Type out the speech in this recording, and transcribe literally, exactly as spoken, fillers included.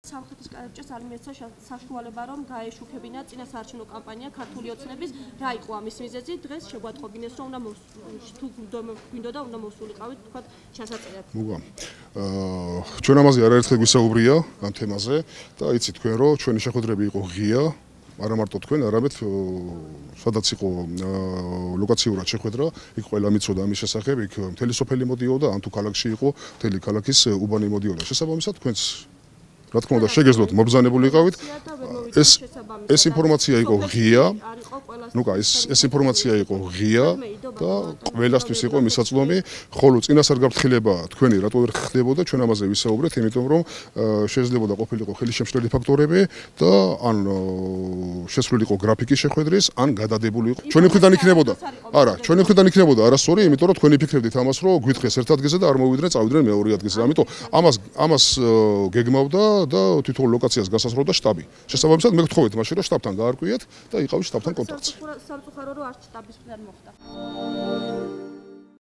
სამხრეთის კარიბჭეს არ მიეცა საშუალება რომ გაეშუქებინა წინასაარჩევნო კამპანია ქართული ოცნების რა იყო ამის მიზეზი დღეს შეგვატყობინეს რომ უნდა თუ გვინდოდა უნდა მოსულიყავით თქვა ჩასაწერად. მოგა აა ჩვენ ამაზე არაერთხელ გვისაუბრია ამ თემაზე და იცით თქვენ რომ ჩვენი შეხვედრები იყო ღია არა მარტო თქვენ არამედ სადაც იყო ლოკაციურად შეხვედრა იქ ყველა მიცოდა ამის შესახებ იქ მთელი სოფელი მოდიოდა ან თუ ქალაქში იყო მთელი ქალაქის უბანი მოდიოდა შესაბამისად თქვენს რა თქმა უნდა შეგეძლოთ მობრძანებული იყავით ეს ეს ინფორმაცია იყო ღია ნუკა ეს ეს ინფორმაცია იყო ღია და ყველასთვის იყო მისაწვდომი ხოლო წინასწარ გაფრთხილება თქვენი რატო ვერ ხდებოდა ჩვენ ამაზე ვისაუბრეთ იმიტომ რომ შეიძლება ყოფილიყო ხელისშემშლელი ფაქტორები და ან შესრულიყო იყო გრაფიკის შეხვედრის ან გადადებული იყო ჩვენი მხრიდან იქნებოდა არა ჩვენი მხრიდან იქნებოდა არასწორი იმიტომ რომ თქვენი ფიქრებდით ამას რომ გვითხეს ერთ ადგილზე და არ მოვიდნენ წავიდნენ მეორე ადგილზე ამიტომ ამას ამას გეგმავდა და თვითონ ლოკაციას გასასრულდა შტაბი. შესაბამისად მე გთხოვეთ მაშინ რომ შტაბთან გაარკვიეთ და იყავით შტაბთან კონტაქტში. სამწუხარო რომ არც შტაბის მხრიდან მოხდა.